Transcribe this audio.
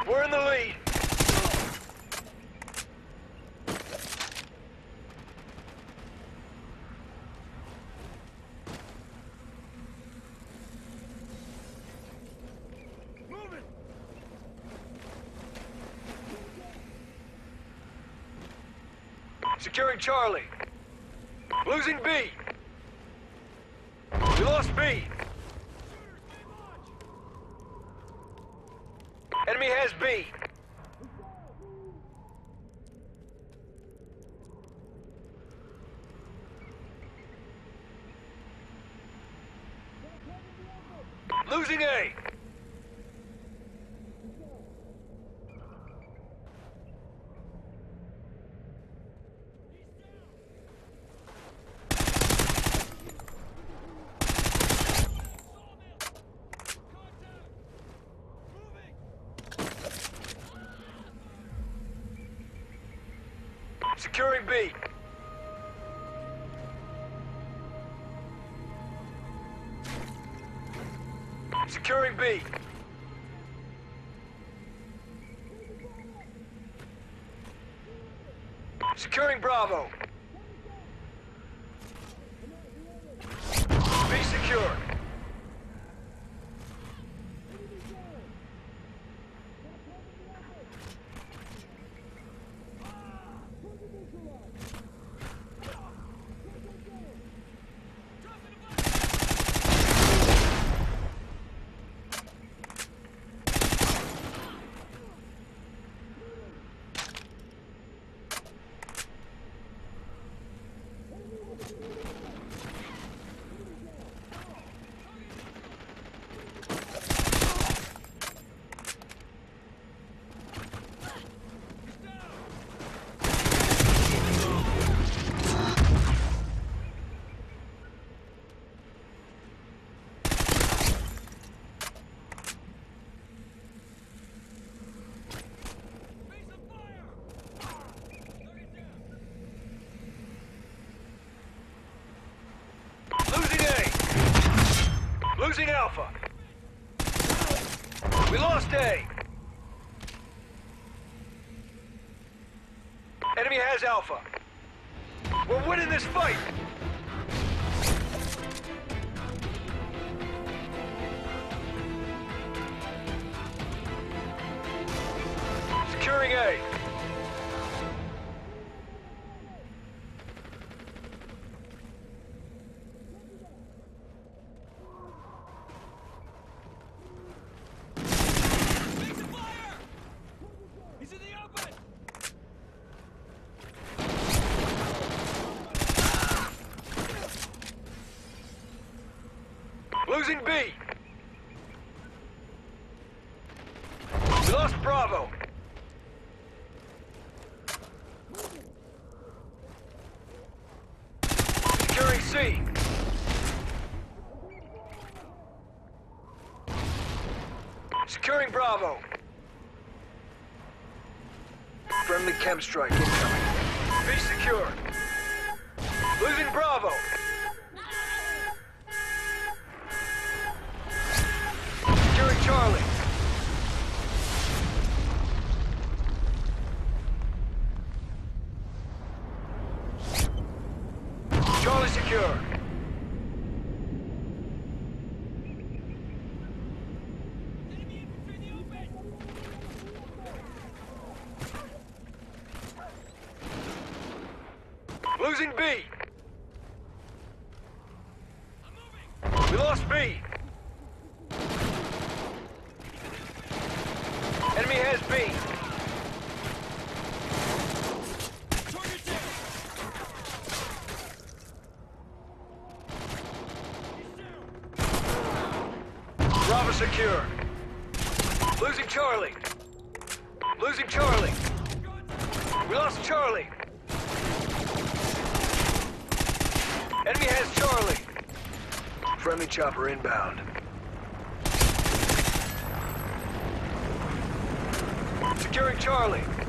We're in the lead. Securing Charlie. Losing B. We lost B. Enemy has B. Losing A. Securing B. Securing B. Securing Bravo. B secure. Losing Alpha. We lost A. Enemy has Alpha. We're winning this fight. Securing A. Losing B. We lost Bravo. Securing C. Securing Bravo. Friendly chem strike incoming. B secure. Losing Bravo. Securing Charlie. Charlie secure. Losing B. We lost B. Enemy has B. Bravo secure. Losing Charlie. Losing Charlie. We lost Charlie. Enemy has Charlie. Friendly chopper inbound. Securing Charlie.